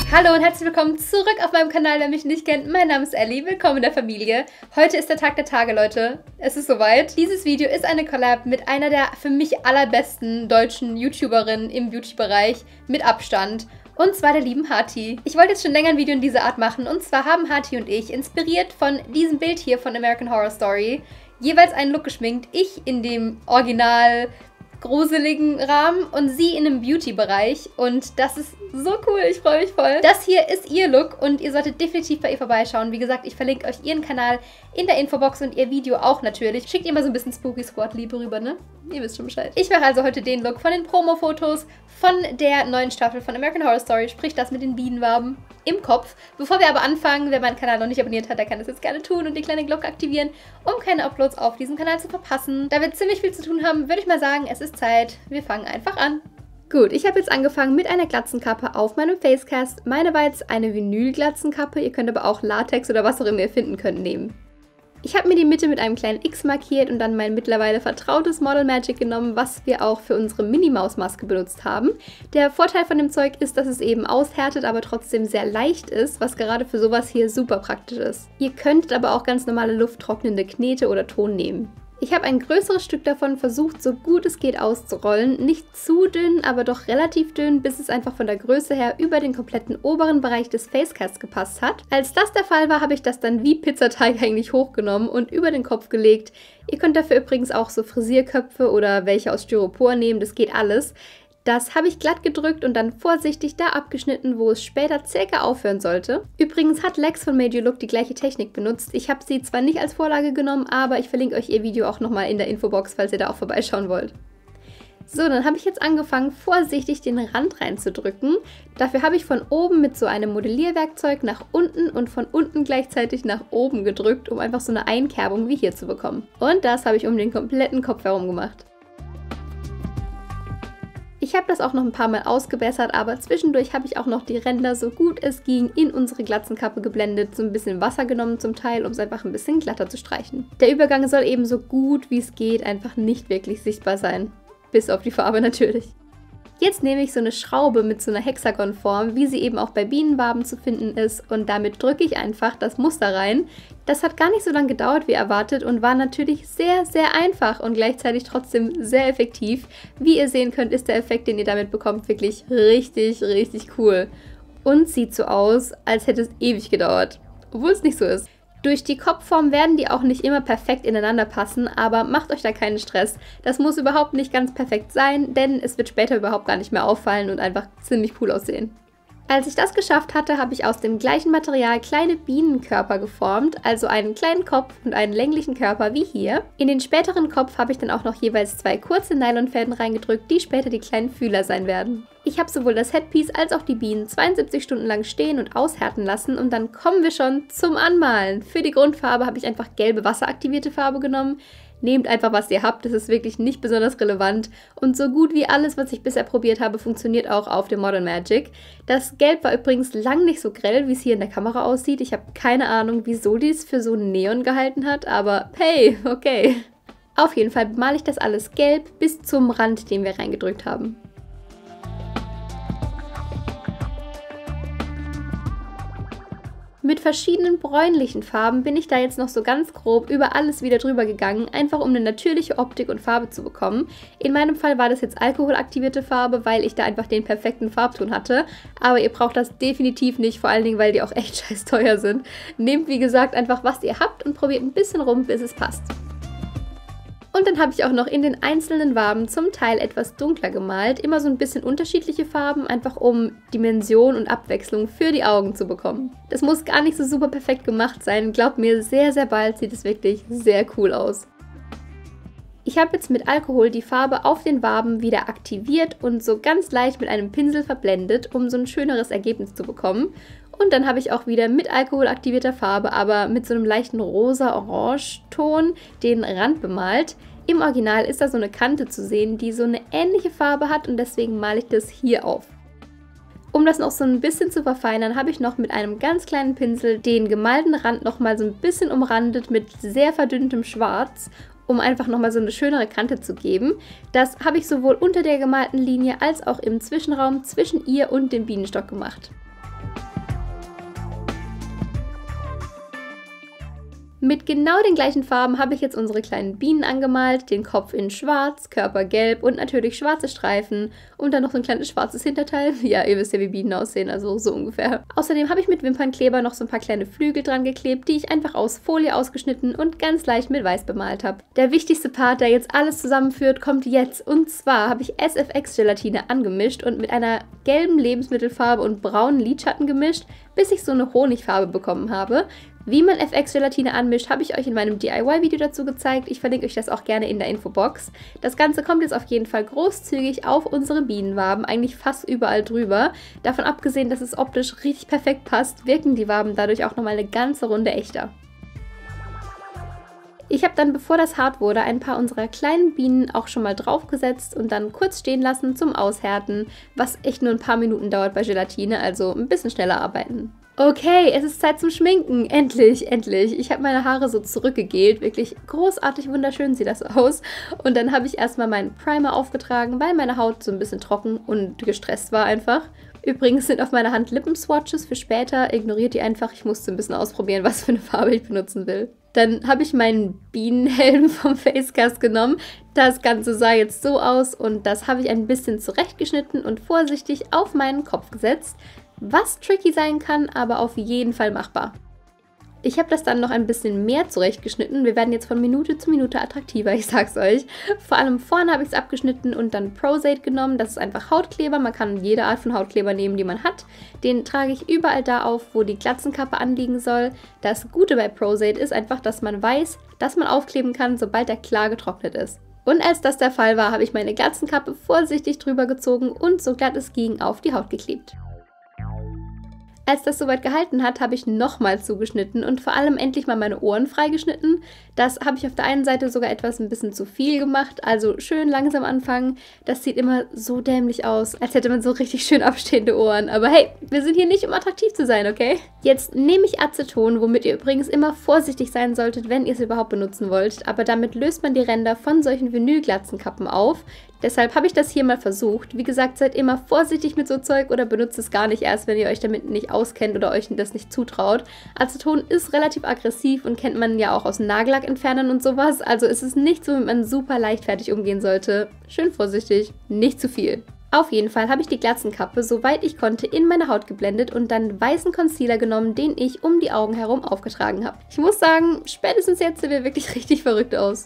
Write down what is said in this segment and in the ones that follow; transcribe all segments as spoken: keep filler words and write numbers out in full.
Hallo und herzlich willkommen zurück auf meinem Kanal, wer mich nicht kennt. Mein Name ist Ellie, willkommen in der Familie. Heute ist der Tag der Tage, Leute. Es ist soweit. Dieses Video ist eine Collab mit einer der für mich allerbesten deutschen YouTuberinnen im Beauty-Bereich mit Abstand. Und zwar der lieben Hati. Ich wollte jetzt schon länger ein Video in dieser Art machen. Und zwar haben Hati und ich, inspiriert von diesem Bild hier von American Horror Story, jeweils einen Look geschminkt. Ich in dem Original gruseligen Rahmen und sie in einem Beauty-Bereich. Und das ist so cool, ich freue mich voll. Das hier ist ihr Look und ihr solltet definitiv bei ihr vorbeischauen. Wie gesagt, ich verlinke euch ihren Kanal in der Infobox und ihr Video auch natürlich. Schickt ihr mal so ein bisschen Spooky Squad Liebe rüber, ne? Ihr wisst schon Bescheid. Ich mache also heute den Look von den Promo-Fotos von der neuen Staffel von American Horror Story, sprich das mit den Bienenwaben im Kopf. Bevor wir aber anfangen, wer meinen Kanal noch nicht abonniert hat, der kann das jetzt gerne tun und die kleine Glocke aktivieren, um keine Uploads auf diesem Kanal zu verpassen. Da wir ziemlich viel zu tun haben, würde ich mal sagen, es ist Zeit. Wir fangen einfach an. Gut, ich habe jetzt angefangen mit einer Glatzenkappe auf meinem Facecast. Meine war jetzt eine Vinyl-Glatzenkappe, ihr könnt aber auch Latex oder was auch immer ihr finden könnt nehmen. Ich habe mir die Mitte mit einem kleinen X markiert und dann mein mittlerweile vertrautes Model Magic genommen, was wir auch für unsere Minnie-Maus-Maske benutzt haben. Der Vorteil von dem Zeug ist, dass es eben aushärtet, aber trotzdem sehr leicht ist, was gerade für sowas hier super praktisch ist. Ihr könntet aber auch ganz normale lufttrocknende Knete oder Ton nehmen. Ich habe ein größeres Stück davon versucht, so gut es geht auszurollen. Nicht zu dünn, aber doch relativ dünn, bis es einfach von der Größe her über den kompletten oberen Bereich des Facecasts gepasst hat. Als das der Fall war, habe ich das dann wie Pizzateig eigentlich hochgenommen und über den Kopf gelegt. Ihr könnt dafür übrigens auch so Frisierköpfe oder welche aus Styropor nehmen, das geht alles. Das habe ich glatt gedrückt und dann vorsichtig da abgeschnitten, wo es später circa aufhören sollte. Übrigens hat Lex von Made You Look die gleiche Technik benutzt. Ich habe sie zwar nicht als Vorlage genommen, aber ich verlinke euch ihr Video auch nochmal in der Infobox, falls ihr da auch vorbeischauen wollt. So, dann habe ich jetzt angefangen, vorsichtig den Rand reinzudrücken. Dafür habe ich von oben mit so einem Modellierwerkzeug nach unten und von unten gleichzeitig nach oben gedrückt, um einfach so eine Einkerbung wie hier zu bekommen. Und das habe ich um den kompletten Kopf herum gemacht. Ich habe das auch noch ein paar Mal ausgebessert, aber zwischendurch habe ich auch noch die Ränder so gut es ging in unsere Glatzenkappe geblendet, so ein bisschen Wasser genommen zum Teil, um es einfach ein bisschen glatter zu streichen. Der Übergang soll eben so gut wie es geht einfach nicht wirklich sichtbar sein. Bis auf die Farbe natürlich. Jetzt nehme ich so eine Schraube mit so einer Hexagonform, wie sie eben auch bei Bienenwaben zu finden ist, und damit drücke ich einfach das Muster rein. Das hat gar nicht so lange gedauert wie erwartet und war natürlich sehr, sehr einfach und gleichzeitig trotzdem sehr effektiv. Wie ihr sehen könnt, ist der Effekt, den ihr damit bekommt, wirklich richtig, richtig cool. Und sieht so aus, als hätte es ewig gedauert, obwohl es nicht so ist. Durch die Kopfform werden die auch nicht immer perfekt ineinander passen, aber macht euch da keinen Stress. Das muss überhaupt nicht ganz perfekt sein, denn es wird später überhaupt gar nicht mehr auffallen und einfach ziemlich cool aussehen. Als ich das geschafft hatte, habe ich aus dem gleichen Material kleine Bienenkörper geformt, also einen kleinen Kopf und einen länglichen Körper wie hier. In den späteren Kopf habe ich dann auch noch jeweils zwei kurze Nylonfäden reingedrückt, die später die kleinen Fühler sein werden. Ich habe sowohl das Headpiece als auch die Bienen zweiundsiebzig Stunden lang stehen und aushärten lassen und dann kommen wir schon zum Anmalen. Für die Grundfarbe habe ich einfach gelbe wasseraktivierte Farbe genommen. Nehmt einfach, was ihr habt, das ist wirklich nicht besonders relevant und so gut wie alles, was ich bisher probiert habe, funktioniert auch auf dem Model Magic. Das Gelb war übrigens lang nicht so grell, wie es hier in der Kamera aussieht. Ich habe keine Ahnung, wieso dies für so Neon gehalten hat, aber hey, okay. Auf jeden Fall bemale ich das alles gelb bis zum Rand, den wir reingedrückt haben. Mit verschiedenen bräunlichen Farben bin ich da jetzt noch so ganz grob über alles wieder drüber gegangen, einfach um eine natürliche Optik und Farbe zu bekommen. In meinem Fall war das jetzt alkoholaktivierte Farbe, weil ich da einfach den perfekten Farbton hatte. Aber ihr braucht das definitiv nicht, vor allen Dingen, weil die auch echt scheiß teuer sind. Nehmt wie gesagt einfach, was ihr habt und probiert ein bisschen rum, bis es passt. Und dann habe ich auch noch in den einzelnen Waben zum Teil etwas dunkler gemalt. Immer so ein bisschen unterschiedliche Farben, einfach um Dimension und Abwechslung für die Augen zu bekommen. Das muss gar nicht so super perfekt gemacht sein. Glaubt mir, sehr, sehr bald sieht es wirklich sehr cool aus. Ich habe jetzt mit Alkohol die Farbe auf den Waben wieder aktiviert und so ganz leicht mit einem Pinsel verblendet, um so ein schöneres Ergebnis zu bekommen. Und dann habe ich auch wieder mit Alkohol aktivierter Farbe, aber mit so einem leichten rosa-orange-Ton den Rand bemalt. Im Original ist da so eine Kante zu sehen, die so eine ähnliche Farbe hat und deswegen male ich das hier auf. Um das noch so ein bisschen zu verfeinern, habe ich noch mit einem ganz kleinen Pinsel den gemalten Rand nochmal so ein bisschen umrandet mit sehr verdünntem Schwarz, um einfach nochmal so eine schönere Kante zu geben. Das habe ich sowohl unter der gemalten Linie als auch im Zwischenraum zwischen ihr und dem Bienenstock gemacht. Mit genau den gleichen Farben habe ich jetzt unsere kleinen Bienen angemalt, den Kopf in schwarz, Körper gelb und natürlich schwarze Streifen und dann noch so ein kleines schwarzes Hinterteil. Ja, ihr wisst ja, wie Bienen aussehen, also so ungefähr. Außerdem habe ich mit Wimpernkleber noch so ein paar kleine Flügel dran geklebt, die ich einfach aus Folie ausgeschnitten und ganz leicht mit Weiß bemalt habe. Der wichtigste Part, der jetzt alles zusammenführt, kommt jetzt. Und zwar habe ich S F X-Gelatine angemischt und mit einer gelben Lebensmittelfarbe und braunen Lidschatten gemischt, bis ich so eine Honigfarbe bekommen habe. Wie man F X-Gelatine anmischt, habe ich euch in meinem D I Y-Video dazu gezeigt. Ich verlinke euch das auch gerne in der Infobox. Das Ganze kommt jetzt auf jeden Fall großzügig auf unsere Bienenwaben, eigentlich fast überall drüber. Davon abgesehen, dass es optisch richtig perfekt passt, wirken die Waben dadurch auch nochmal eine ganze Runde echter. Ich habe dann, bevor das hart wurde, ein paar unserer kleinen Bienen auch schon mal draufgesetzt und dann kurz stehen lassen zum Aushärten, was echt nur ein paar Minuten dauert bei Gelatine, also ein bisschen schneller arbeiten. Okay, es ist Zeit zum Schminken. Endlich, endlich. Ich habe meine Haare so zurückgegelt. Wirklich großartig wunderschön sieht das aus. Und dann habe ich erstmal meinen Primer aufgetragen, weil meine Haut so ein bisschen trocken und gestresst war einfach. Übrigens sind auf meiner Hand Lippenswatches für später. Ignoriert die einfach. Ich musste ein bisschen ausprobieren, was für eine Farbe ich benutzen will. Dann habe ich meinen Bienenhelm vom Facecast genommen. Das Ganze sah jetzt so aus und das habe ich ein bisschen zurechtgeschnitten und vorsichtig auf meinen Kopf gesetzt. Was tricky sein kann, aber auf jeden Fall machbar. Ich habe das dann noch ein bisschen mehr zurechtgeschnitten. Wir werden jetzt von Minute zu Minute attraktiver, ich sag's euch. Vor allem vorne habe ich es abgeschnitten und dann Pros-Aid genommen. Das ist einfach Hautkleber. Man kann jede Art von Hautkleber nehmen, die man hat. Den trage ich überall da auf, wo die Glatzenkappe anliegen soll. Das Gute bei Pros-Aid ist einfach, dass man weiß, dass man aufkleben kann, sobald er klar getrocknet ist. Und als das der Fall war, habe ich meine Glatzenkappe vorsichtig drüber gezogen und so glatt es ging auf die Haut geklebt. Als das soweit gehalten hat, habe ich nochmal zugeschnitten und vor allem endlich mal meine Ohren freigeschnitten. Das habe ich auf der einen Seite sogar etwas ein bisschen zu viel gemacht, also schön langsam anfangen. Das sieht immer so dämlich aus, als hätte man so richtig schön abstehende Ohren. Aber hey, wir sind hier nicht, um attraktiv zu sein, okay? Jetzt nehme ich Aceton, womit ihr übrigens immer vorsichtig sein solltet, wenn ihr es überhaupt benutzen wollt. Aber damit löst man die Ränder von solchen Vinylglatzenkappen auf. Deshalb habe ich das hier mal versucht. Wie gesagt, seid immer vorsichtig mit so Zeug oder benutzt es gar nicht erst, wenn ihr euch damit nicht auskennt oder euch das nicht zutraut. Aceton ist relativ aggressiv und kennt man ja auch aus Nagellackentfernern und sowas. Also ist es nicht so, womit man super leichtfertig umgehen sollte. Schön vorsichtig, nicht zu viel. Auf jeden Fall habe ich die Glatzenkappe, soweit ich konnte, in meine Haut geblendet und dann weißen Concealer genommen, den ich um die Augen herum aufgetragen habe. Ich muss sagen, spätestens jetzt sehen wir wirklich richtig verrückt aus.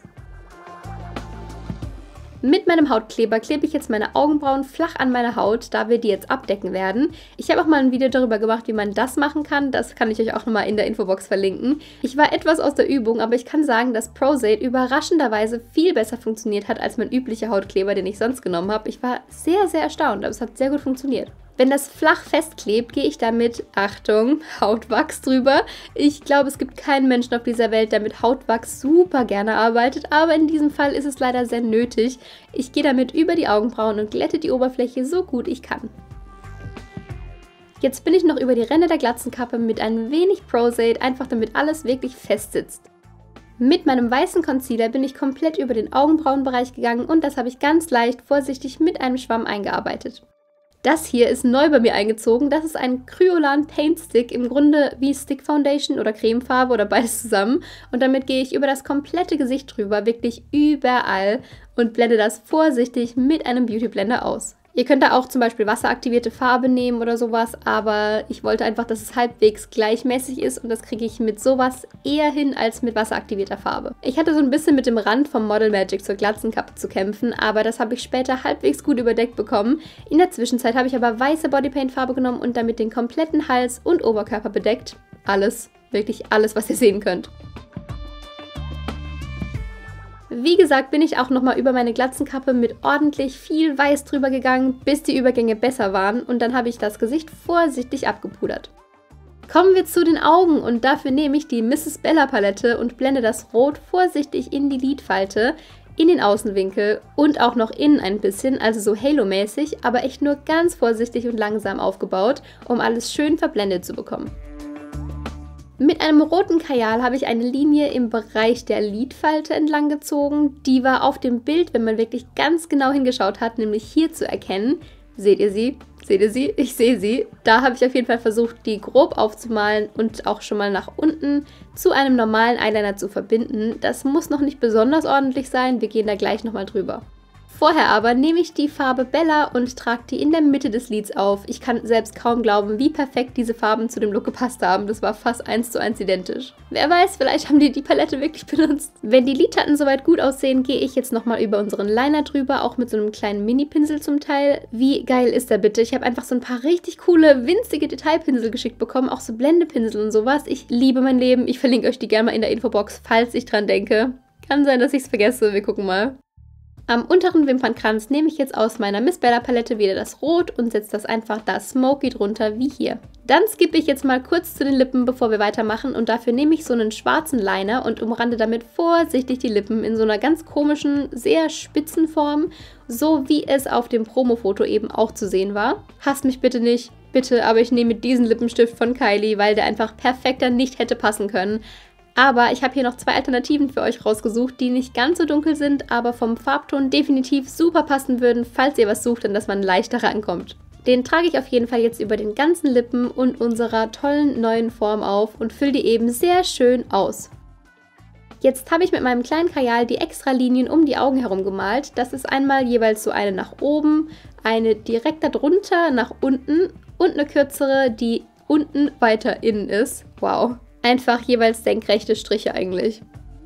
Mit meinem Hautkleber klebe ich jetzt meine Augenbrauen flach an meine Haut, da wir die jetzt abdecken werden. Ich habe auch mal ein Video darüber gemacht, wie man das machen kann. Das kann ich euch auch nochmal in der Infobox verlinken. Ich war etwas aus der Übung, aber ich kann sagen, dass Pros-Aid überraschenderweise viel besser funktioniert hat als mein üblicher Hautkleber, den ich sonst genommen habe. Ich war sehr, sehr erstaunt, aber es hat sehr gut funktioniert. Wenn das flach festklebt, gehe ich damit, Achtung, Hautwachs drüber. Ich glaube, es gibt keinen Menschen auf dieser Welt, der mit Hautwachs super gerne arbeitet, aber in diesem Fall ist es leider sehr nötig. Ich gehe damit über die Augenbrauen und glätte die Oberfläche so gut ich kann. Jetzt bin ich noch über die Ränder der Glatzenkappe mit ein wenig Pros-Aid, einfach damit alles wirklich fest sitzt. Mit meinem weißen Concealer bin ich komplett über den Augenbrauenbereich gegangen und das habe ich ganz leicht vorsichtig mit einem Schwamm eingearbeitet. Das hier ist neu bei mir eingezogen. Das ist ein Kryolan Paint Stick, im Grunde wie Stick Foundation oder Cremefarbe oder beides zusammen. Und damit gehe ich über das komplette Gesicht drüber, wirklich überall und blende das vorsichtig mit einem Beauty Blender aus. Ihr könnt da auch zum Beispiel wasseraktivierte Farbe nehmen oder sowas, aber ich wollte einfach, dass es halbwegs gleichmäßig ist und das kriege ich mit sowas eher hin als mit wasseraktivierter Farbe. Ich hatte so ein bisschen mit dem Rand vom Model Magic zur Glatzenkappe zu kämpfen, aber das habe ich später halbwegs gut überdeckt bekommen. In der Zwischenzeit habe ich aber weiße Bodypaint-Farbe genommen und damit den kompletten Hals und Oberkörper bedeckt. Alles, wirklich alles, was ihr sehen könnt. Wie gesagt, bin ich auch nochmal über meine Glatzenkappe mit ordentlich viel Weiß drüber gegangen, bis die Übergänge besser waren und dann habe ich das Gesicht vorsichtig abgepudert. Kommen wir zu den Augen und dafür nehme ich die Misses Bella Palette und blende das Rot vorsichtig in die Lidfalte, in den Außenwinkel und auch noch innen ein bisschen, also so Halo-mäßig, aber echt nur ganz vorsichtig und langsam aufgebaut, um alles schön verblendet zu bekommen. Mit einem roten Kajal habe ich eine Linie im Bereich der Lidfalte entlang gezogen. Die war auf dem Bild, wenn man wirklich ganz genau hingeschaut hat, nämlich hier zu erkennen. Seht ihr sie? Seht ihr sie? Ich sehe sie. Da habe ich auf jeden Fall versucht, die grob aufzumalen und auch schon mal nach unten zu einem normalen Eyeliner zu verbinden. Das muss noch nicht besonders ordentlich sein. Wir gehen da gleich nochmal drüber. Vorher aber nehme ich die Farbe Bella und trage die in der Mitte des Lids auf. Ich kann selbst kaum glauben, wie perfekt diese Farben zu dem Look gepasst haben. Das war fast eins zu eins identisch. Wer weiß, vielleicht haben die die Palette wirklich benutzt. Wenn die Lidschatten soweit gut aussehen, gehe ich jetzt nochmal über unseren Liner drüber, auch mit so einem kleinen Mini-Pinsel zum Teil. Wie geil ist der bitte? Ich habe einfach so ein paar richtig coole, winzige Detailpinsel geschickt bekommen, auch so Blendepinsel und sowas. Ich liebe mein Leben. Ich verlinke euch die gerne mal in der Infobox, falls ich dran denke. Kann sein, dass ich es vergesse. Wir gucken mal. Am unteren Wimpernkranz nehme ich jetzt aus meiner Miss Bella Palette wieder das Rot und setze das einfach da smoky drunter, wie hier. Dann skippe ich jetzt mal kurz zu den Lippen, bevor wir weitermachen, und dafür nehme ich so einen schwarzen Liner und umrande damit vorsichtig die Lippen in so einer ganz komischen, sehr spitzen Form, so wie es auf dem Promo-Foto eben auch zu sehen war. Hasst mich bitte nicht, bitte, aber ich nehme diesen Lippenstift von Kylie, weil der einfach perfekter nicht hätte passen können. Aber ich habe hier noch zwei Alternativen für euch rausgesucht, die nicht ganz so dunkel sind, aber vom Farbton definitiv super passen würden, falls ihr was sucht, an das man leichter rankommt. Den trage ich auf jeden Fall jetzt über den ganzen Lippen und unserer tollen neuen Form auf und fülle die eben sehr schön aus. Jetzt habe ich mit meinem kleinen Kajal die extra Linien um die Augen herum gemalt. Das ist einmal jeweils so eine nach oben, eine direkt darunter nach unten und eine kürzere, die unten weiter innen ist. Wow. Einfach jeweils senkrechte Striche eigentlich.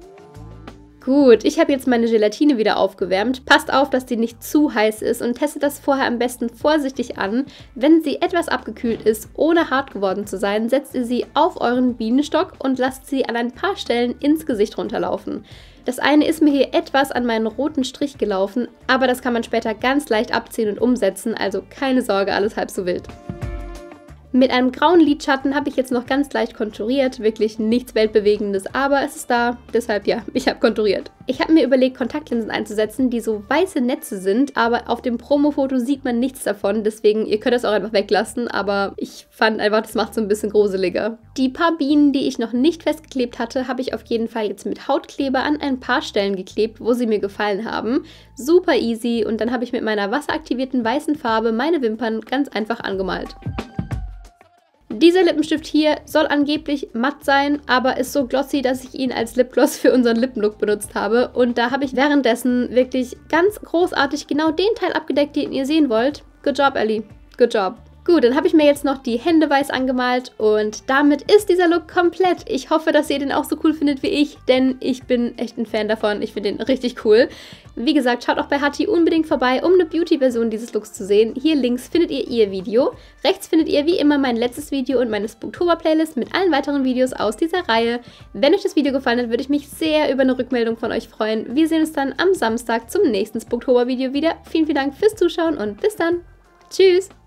Gut, ich habe jetzt meine Gelatine wieder aufgewärmt. Passt auf, dass die nicht zu heiß ist und testet das vorher am besten vorsichtig an. Wenn sie etwas abgekühlt ist, ohne hart geworden zu sein, setzt ihr sie auf euren Bienenstock und lasst sie an ein paar Stellen ins Gesicht runterlaufen. Das eine ist mir hier etwas an meinen roten Strich gelaufen, aber das kann man später ganz leicht abziehen und umsetzen, also keine Sorge, alles halb so wild. Mit einem grauen Lidschatten habe ich jetzt noch ganz leicht konturiert, wirklich nichts Weltbewegendes, aber es ist da, deshalb ja, ich habe konturiert. Ich habe mir überlegt, Kontaktlinsen einzusetzen, die so weiße Netze sind, aber auf dem Promo-Foto sieht man nichts davon, deswegen, ihr könnt das auch einfach weglassen, aber ich fand einfach, das macht so ein bisschen gruseliger. Die paar Bienen, die ich noch nicht festgeklebt hatte, habe ich auf jeden Fall jetzt mit Hautkleber an ein paar Stellen geklebt, wo sie mir gefallen haben. Super easy, und dann habe ich mit meiner wasseraktivierten weißen Farbe meine Wimpern ganz einfach angemalt. Dieser Lippenstift hier soll angeblich matt sein, aber ist so glossy, dass ich ihn als Lipgloss für unseren Lippenlook benutzt habe. Und da habe ich währenddessen wirklich ganz großartig genau den Teil abgedeckt, den ihr sehen wollt. Good job, Ellie. Good job. Gut, dann habe ich mir jetzt noch die Hände weiß angemalt und damit ist dieser Look komplett. Ich hoffe, dass ihr den auch so cool findet wie ich, denn ich bin echt ein Fan davon. Ich finde den richtig cool. Wie gesagt, schaut auch bei Hatti unbedingt vorbei, um eine Beauty-Version dieses Looks zu sehen. Hier links findet ihr ihr Video. Rechts findet ihr wie immer mein letztes Video und meine Spooktober-Playlist mit allen weiteren Videos aus dieser Reihe. Wenn euch das Video gefallen hat, würde ich mich sehr über eine Rückmeldung von euch freuen. Wir sehen uns dann am Samstag zum nächsten Spooktober-Video wieder. Vielen, vielen Dank fürs Zuschauen und bis dann. Tschüss!